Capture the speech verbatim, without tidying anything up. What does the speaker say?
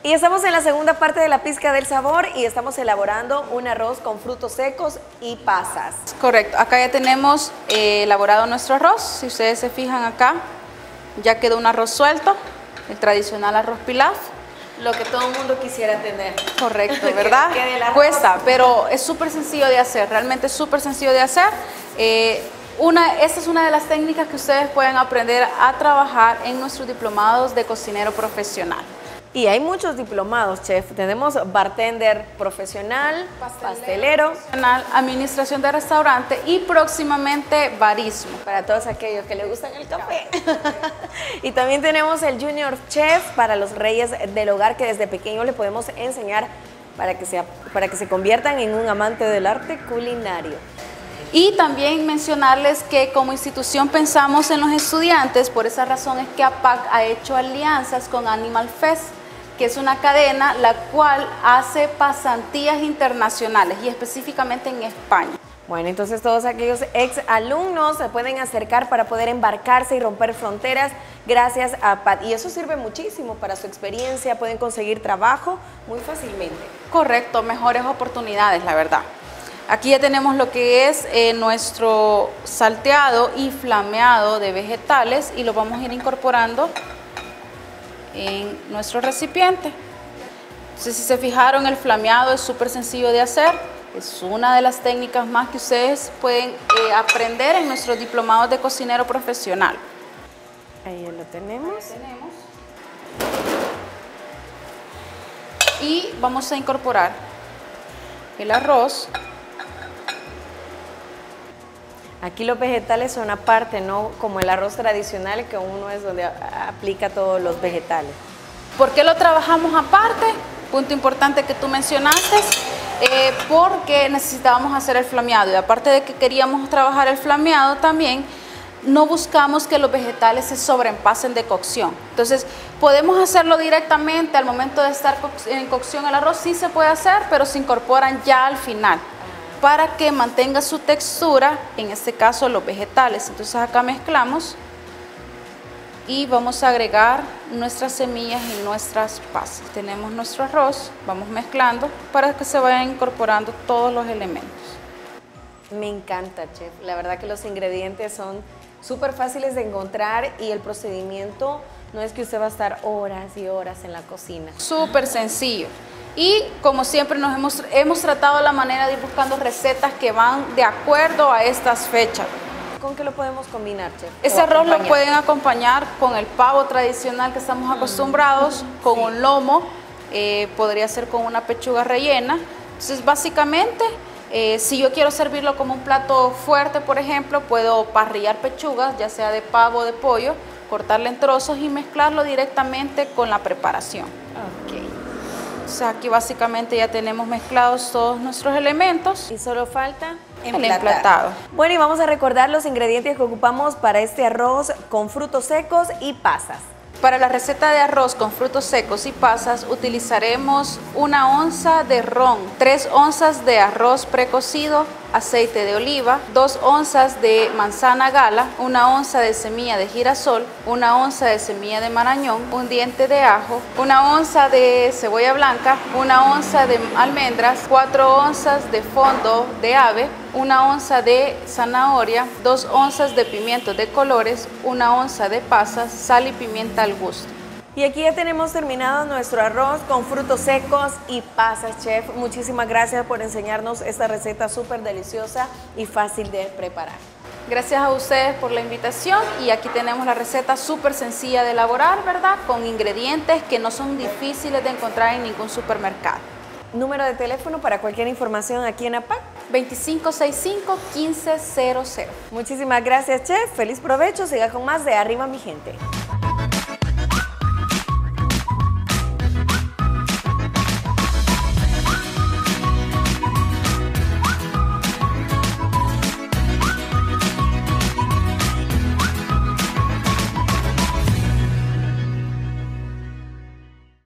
Y estamos en la segunda parte de la pizca del sabor y estamos elaborando un arroz con frutos secos y pasas. Correcto, acá ya tenemos eh, elaborado nuestro arroz. Si ustedes se fijan acá, ya quedó un arroz suelto, el tradicional arroz pilaf. Lo que todo el mundo quisiera tener. Correcto, ¿verdad? Cuesta, pero es súper sencillo de hacer, realmente es súper sencillo de hacer. Eh, una, esta es una de las técnicas que ustedes pueden aprender a trabajar en nuestros diplomados de cocinero profesional. Y hay muchos diplomados, chef. Tenemos bartender profesional, pastelero, profesional, administración de restaurante y próximamente barismo. Para todos aquellos que les gustan el café. Y también tenemos el Junior Chef para los reyes del hogar, que desde pequeño le podemos enseñar para que, sea, para que se conviertan en un amante del arte culinario. Y también mencionarles que como institución pensamos en los estudiantes, por esa razón es que A P A C ha hecho alianzas con Animal Fest, que es una cadena la cual hace pasantías internacionales y específicamente en España. Bueno, entonces todos aquellos ex alumnos se pueden acercar para poder embarcarse y romper fronteras gracias a A P A C. Y eso sirve muchísimo para su experiencia, pueden conseguir trabajo muy fácilmente. Correcto, mejores oportunidades, la verdad. Aquí ya tenemos lo que es eh, nuestro salteado y flameado de vegetales y lo vamos a ir incorporando en nuestro recipiente. Entonces, si se fijaron, el flameado es súper sencillo de hacer. Es una de las técnicas más que ustedes pueden eh, aprender en nuestros diplomados de cocinero profesional. Ahí lo tenemos. Ahí tenemos. Y vamos a incorporar el arroz. Aquí los vegetales son aparte, no como el arroz tradicional, que uno es donde aplica todos los vegetales. ¿Por qué lo trabajamos aparte? Punto importante que tú mencionaste, eh, porque necesitábamos hacer el flameado y aparte de que queríamos trabajar el flameado también, no buscamos que los vegetales se sobrepasen de cocción. Entonces, podemos hacerlo directamente al momento de estar en cocción el arroz, sí se puede hacer, pero se incorporan ya al final, para que mantenga su textura, en este caso los vegetales. Entonces acá mezclamos y vamos a agregar nuestras semillas y nuestras pasas. Tenemos nuestro arroz, vamos mezclando para que se vayan incorporando todos los elementos. Me encanta, chef. La verdad que los ingredientes son súper fáciles de encontrar y el procedimiento no es que usted va a estar horas y horas en la cocina. Súper sencillo. Y como siempre nos hemos, hemos tratado la manera de ir buscando recetas que van de acuerdo a estas fechas. ¿Con qué lo podemos combinar, chef? Ese arroz lo pueden acompañar con el pavo tradicional que estamos acostumbrados, mm, con sí. un lomo, eh, podría ser con una pechuga rellena. Entonces básicamente, eh, si yo quiero servirlo como un plato fuerte, por ejemplo, puedo parrillar pechugas, ya sea de pavo o de pollo, cortarle en trozos y mezclarlo directamente con la preparación. Okay. O sea, aquí básicamente ya tenemos mezclados todos nuestros elementos. Y solo falta el emplatado. Bueno, y vamos a recordar los ingredientes que ocupamos para este arroz con frutos secos y pasas. Para la receta de arroz con frutos secos y pasas utilizaremos una onza de ron, tres onzas de arroz precocido, aceite de oliva, dos onzas de manzana gala, una onza de semilla de girasol, una onza de semilla de marañón, un diente de ajo, una onza de cebolla blanca, una onza de almendras, cuatro onzas de fondo de ave, una onza de zanahoria, dos onzas de pimientos de colores, una onza de pasas, sal y pimienta al gusto. Y aquí ya tenemos terminado nuestro arroz con frutos secos y pasas, chef. Muchísimas gracias por enseñarnos esta receta súper deliciosa y fácil de preparar. Gracias a ustedes por la invitación y aquí tenemos la receta súper sencilla de elaborar, ¿verdad? Con ingredientes que no son difíciles de encontrar en ningún supermercado. Número de teléfono para cualquier información aquí en A P A C. veinticinco sesenta y cinco, quince cero cero. Muchísimas gracias, chef. Feliz provecho. Siga con más de Arriba Mi Gente.